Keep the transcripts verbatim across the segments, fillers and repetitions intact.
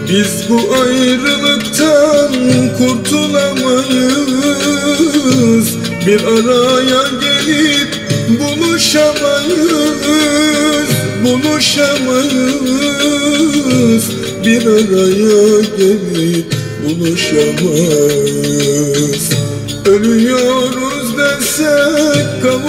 Biz bu ayrılıktan kurtulamayız, bir araya gelip buluşamayız, buluşamayız, bir araya gelip buluşamayız. Ölüyoruz desek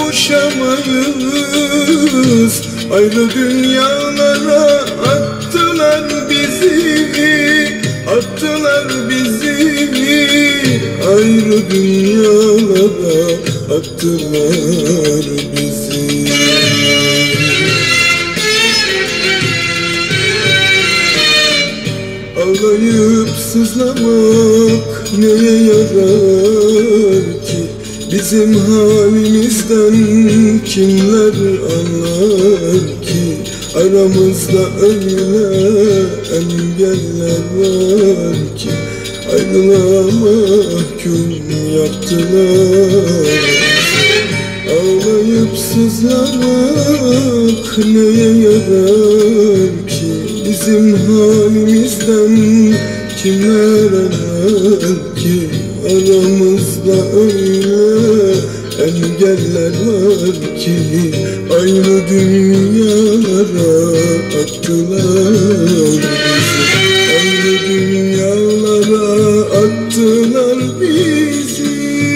kavuşamayız, ayrı dünyalara attılar bizi, attılar bizi, ayrı dünyalara attılar bizi. Ağlayıp sızlamak neye yarar ki? Bizim halimizden kimler anlar ki? Aramızda öyle engeller var ki ayrılığa mahkum yaptılar. Ağlayıp sızlamak neye yarar ki? Bizim halimizden kimler anlar ki? Aramızda öyle engeller var ki aynı dünyalara attılar bizi, aynı dünyalara attılar bizi.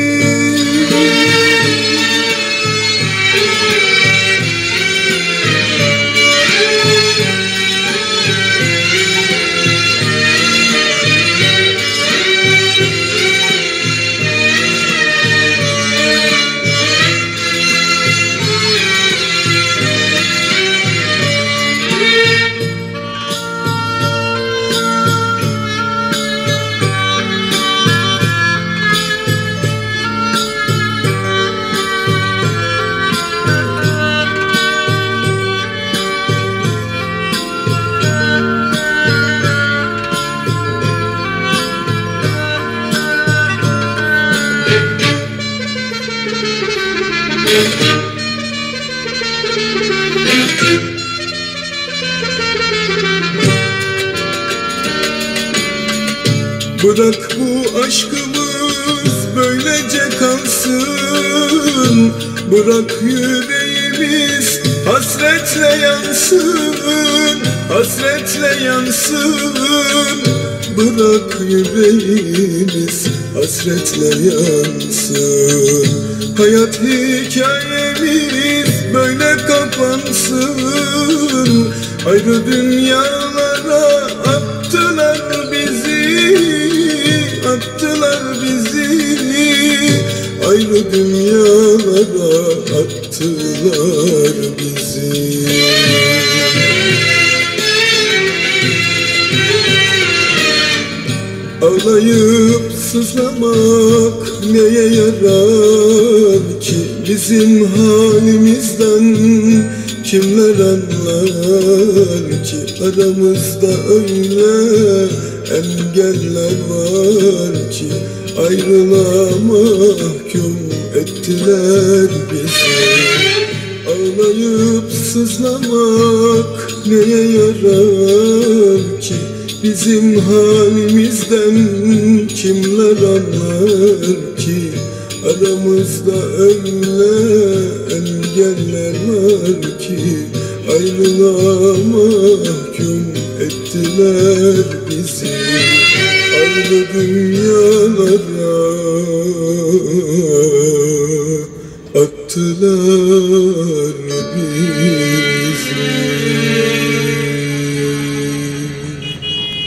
Bırak bu aşkımız böylece kalsın, bırak yüreğimiz hasretle yansın, hasretle yansın. Bırak yüreğimiz hasretle yansın. Hayat hikayemiz böyle kapansın, ayrı dünyalara attılar bizi, attılar bizi, ayrı dünyalara attılar bizi. Ağlayıp sızlamak neye yarar ki? Bizim halimizden kimler anlar ki? Aramızda öyle engeller var ki ayrılığa mahkum ettiler bizi. Ağlayıp sızlamak neye yarar ki? Bizim halimizden kimler anlar ki? Aramızda öyle engeller var ki ayrılığa mahkum ettiler bizi, ayrı dünyalara attılar bizi.